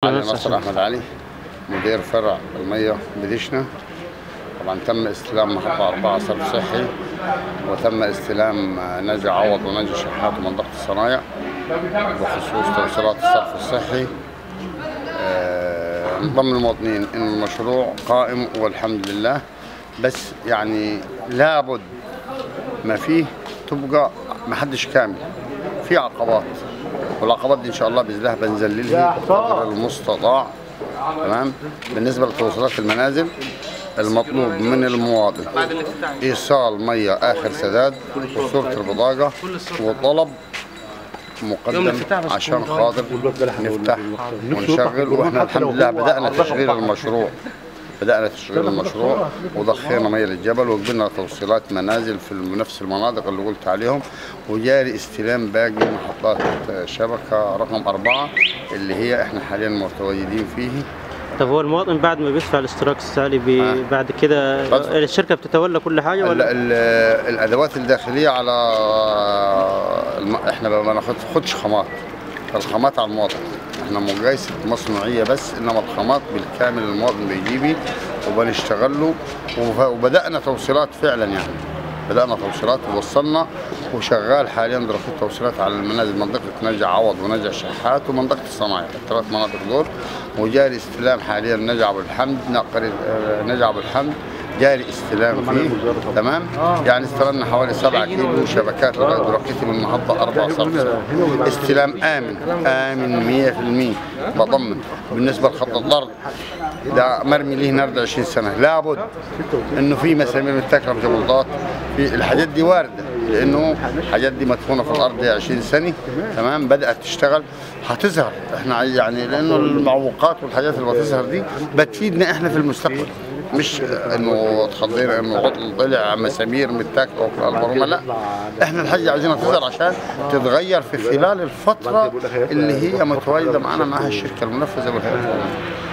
علي نصر أحمد علي، مدير فرع المية بدشنا. طبعا تم استلام محطة 4 صرف صحي، وتم استلام نجع عوض ونجع شحات ومنطقة الصنايع بخصوص توصيلات الصرف الصحي. نطمن المواطنين ان المشروع قائم والحمد لله، بس يعني لابد ما فيه تبقى ما حدش كامل، في عقبات، والعقبات دي ان شاء الله باذن الله بنذللها قدر المستطاع. تمام. بالنسبه لتوصيلات المنازل، المطلوب من المواطن ايصال ميه اخر سداد وصوره البطاقه وطلب مقدم عشان خاطر نفتح ونشغل. واحنا الحمد لله بدأنا تشغيل المشروع وضخينا ميه للجبل، وقبلنا توصيلات منازل في نفس المناطق اللي قلت عليهم، وجاري استلام باقي محطات شبكه رقم 4 اللي هي احنا حاليا متواجدين فيه. طب هو المواطن بعد ما بيدفع الاشتراك السالي بعد كده الشركه بتتولى كل حاجه ولا؟ الادوات الداخليه على احنا ما بناخدش خامات، الخامات على المواطن، احنا مقايسه مصنوعيه بس، انما الخامات بالكامل المواطن بيجيبي وبنشتغل له. وبدانا توصيلات فعلا، يعني بدانا توصيلات ووصلنا وشغال حاليا دراسه توصيلات على المنازل، منطقه نجع عوض ونجع شحات ومنطقه الصنايع، الثلاث مناطق دول. وجاري استلام حاليا نجع ابو الحمد، نجع ابو الحمد جاري استلام فيه. تمام. يعني استلمنا حوالي 7 كيلو شبكات لغايه دلوقتي من محطه 4 صرف. استلام امن 100%. بطمن بالنسبه لخط الضرب ده مرمي ليه نرد 20 سنه، لابد انه في مسامير متاكله بجبلطات، في الحاجات دي وارده، لانه الحاجات دي مدفونه في الارض 20 سنه. تمام. بدات تشتغل، هتظهر احنا يعني، لانه المعوقات والحاجات اللي بتظهر دي بتفيدنا احنا في المستقبل، مش انه اتخضينا انه عطل طلع مسامير متاكله في البرومه، لا، احنا الحاجه عايزينها تظهر عشان تتغير في خلال الفتره اللي هي متواجده معاها الشركه المنفذه والهيئه القوميه.